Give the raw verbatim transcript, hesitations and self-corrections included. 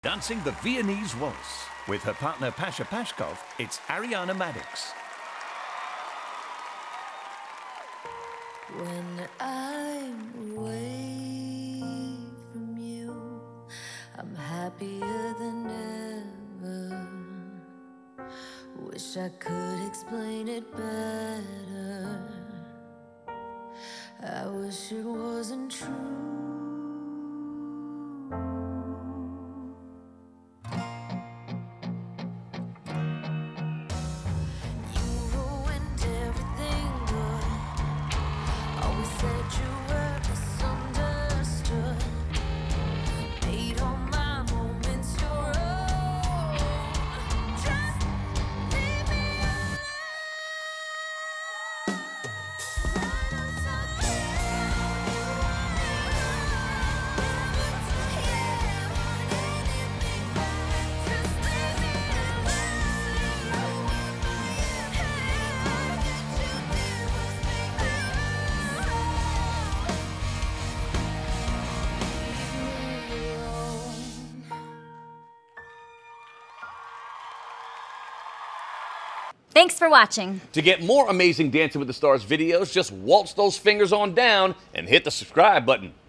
Dancing the Viennese Waltz. With her partner Pasha, it's Ariana Madix. When I'm away from you, I'm happier than ever. Wish I could explain it better. I wish it wasn't true. Thanks for watching. To get more amazing Dancing with the Stars videos, just waltz those fingers on down and hit the subscribe button.